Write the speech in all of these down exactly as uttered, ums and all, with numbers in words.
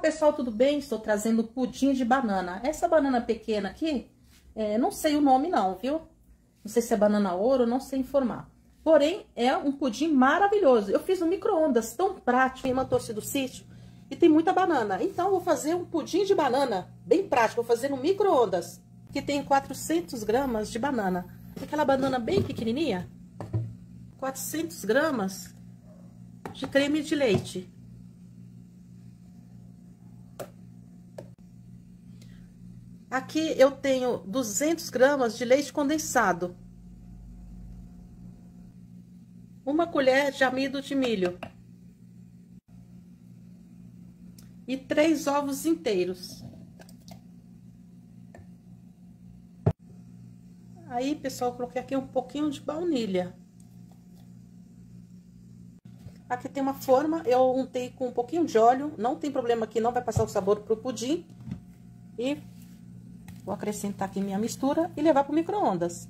pessoal, tudo bem? Estou trazendo pudim de banana. Essa banana pequena aqui, é, não sei o nome não, viu? Não sei se é banana ouro, não sei informar. Porém, é um pudim maravilhoso. Eu fiz no micro-ondas, tão prático, em uma torcida do sítio, e tem muita banana. Então, eu vou fazer um pudim de banana, bem prático, vou fazer no micro-ondas, que tem quatrocentas gramas de banana. Aquela banana bem pequenininha, quatrocentas gramas de creme de leite. Aqui eu tenho duzentas gramas de leite condensado. Uma colher de amido de milho. E três ovos inteiros. Aí, pessoal, eu coloquei aqui um pouquinho de baunilha. Aqui tem uma forma, eu untei com um pouquinho de óleo. Não tem problema aqui, não vai passar o sabor pro pudim. E vou acrescentar aqui minha mistura e levar pro micro-ondas.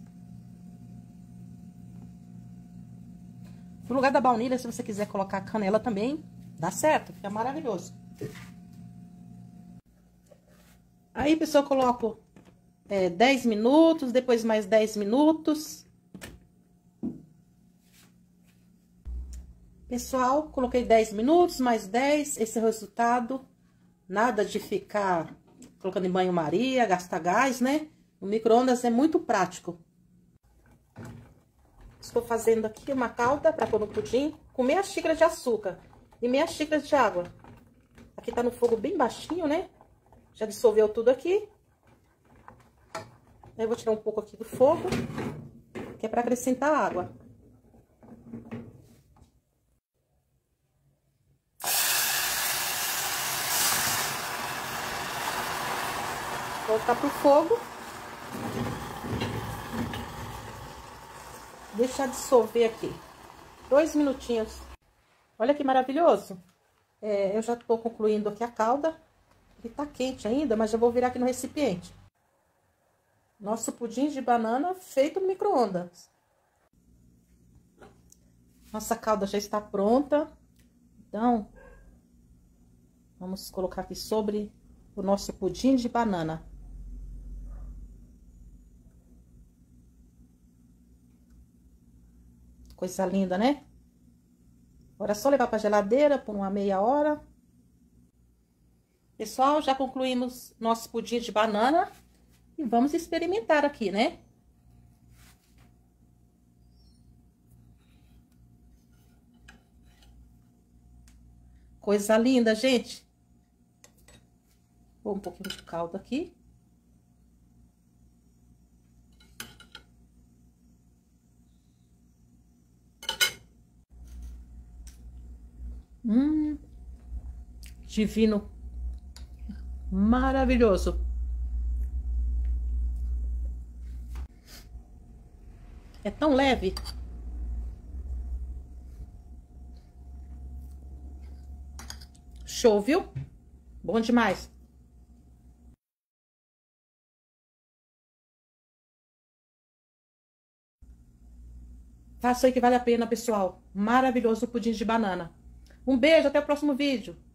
No lugar da baunilha, se você quiser colocar canela também, dá certo, fica maravilhoso. Aí, pessoal, eu coloco é, dez minutos, depois mais dez minutos. Pessoal, coloquei dez minutos, mais dez, esse é o resultado. Nada de ficar colocando em banho-maria, gastar gás, né? O micro-ondas é muito prático. Estou fazendo aqui uma calda para pôr no pudim com meia xícara de açúcar e meia xícara de água. Aqui tá no fogo bem baixinho, né? Já dissolveu tudo aqui. Aí eu vou tirar um pouco aqui do fogo, que é para acrescentar água. Voltar pro fogo. Deixar dissolver aqui. Dois minutinhos. Olha que maravilhoso. É, eu já tô concluindo aqui a calda. Ele tá quente ainda, mas já vou virar aqui no recipiente. Nosso pudim de banana feito no micro-ondas. Nossa calda já está pronta. Então, vamos colocar aqui sobre o nosso pudim de banana. Coisa linda, né? Agora é só levar para geladeira por uma meia hora. Pessoal, já concluímos nosso pudim de banana. E vamos experimentar aqui, né? Coisa linda, gente. Vou um pouquinho de caldo aqui. Hum, divino, maravilhoso. É tão leve. Show, viu? Bom demais. Faça aí que vale a pena, pessoal. Maravilhoso o pudim de banana. Um beijo, até o próximo vídeo.